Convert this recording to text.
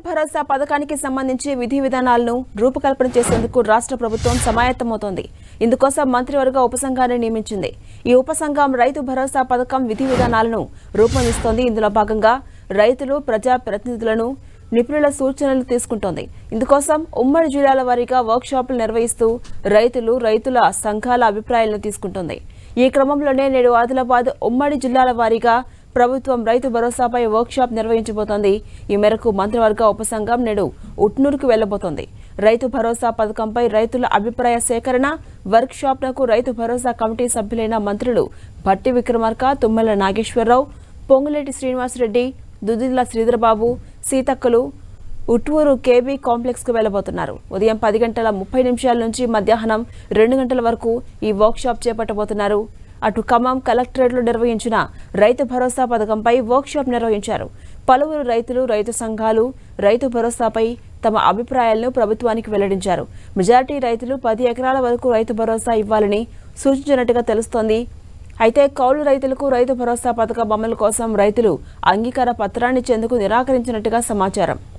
భరోసా పథకానికి సంబంధించి విధి విధానాలను రూపకల్పన చేసేందుకు రాష్ట్ర ప్రభుత్వం సమాయత్తమవుతోంది. ఇందుకోసం మంత్రివర్గ ఉపసంఘాన్ని నియమించింది. ఈ ఉపసంఘం రైతు భరోసా పథకం విధి విధానాలను రూపొందిస్తోంది. ఇందులో భాగంగా రైతులు, ప్రజా ప్రతినిధులను, నిపుణుల సూచనలు తీసుకుంటోంది. ఇందుకోసం ఉమ్మడి జిల్లాల వారీగా వర్క్షాపులు నిర్వహిస్తూ రైతుల సంఘాల అభిప్రాయాలను తీసుకుంటోంది. ఈ క్రమంలోనే నేడు ఆదిలాబాద్ ఉమ్మడి జిల్లాల వారీగా ప్రభుత్వం రైతు భరోసాపై వర్క్షాప్ నిర్వహించబోతోంది. ఈ మేరకు మంత్రివర్గ ఉపసంఘం నేడు ఉట్నూరుకు వెళ్లబోతోంది. రైతు భరోసా పథకంపై రైతుల అభిప్రాయ సేకరణ వర్క్షాప్లకు రైతు భరోసా కమిటీ సభ్యులైన మంత్రులు భట్టి విక్రమార్క, తుమ్మల నాగేశ్వరరావు, పొంగులేటి శ్రీనివాసరెడ్డి, దుద్దిల్ల శ్రీధరబాబు, సీతక్కలు ఉట్వూరు కేబీ కాంప్లెక్స్ కు వెళ్లబోతున్నారు. ఉదయం 10:30 నుంచి మధ్యాహ్నం 2 గంటల వరకు ఈ వర్క్షాప్ చేపట్టబోతున్నారు. అటు ఖమ్మం కలెక్టరేట్లో నిర్వహించిన రైతు భరోసా పథకంపై వర్క్షాప్ నిర్వహించారు. పలువురు రైతులు, రైతు సంఘాలు రైతు భరోసాపై తమ అభిప్రాయాలను ప్రభుత్వానికి వెల్లడించారు. మెజారిటీ రైతులు 10 ఎకరాల వరకు రైతు భరోసా ఇవ్వాలని సూచించినట్టుగా తెలుస్తోంది. అయితే కౌలు రైతులకు రైతు భరోసా పథకం అమలు కోసం రైతులు అంగీకార పత్రాన్ని ఇచ్చేందుకు నిరాకరించినట్టుగా సమాచారం.